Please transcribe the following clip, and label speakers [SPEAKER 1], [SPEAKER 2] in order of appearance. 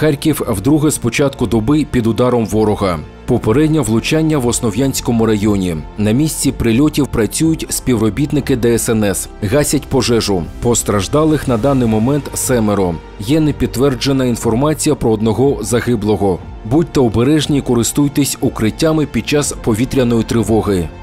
[SPEAKER 1] Харків вдруге з початку доби під ударом ворога. Попереднє влучання в Основ'янському районі. На місці прильотів працюють співробітники ДСНС, гасять пожежу. Постраждалих на даний момент 7. Є непідтверджена інформація про одного загиблого. Будьте обережні і користуйтесь укриттями під час повітряної тривоги.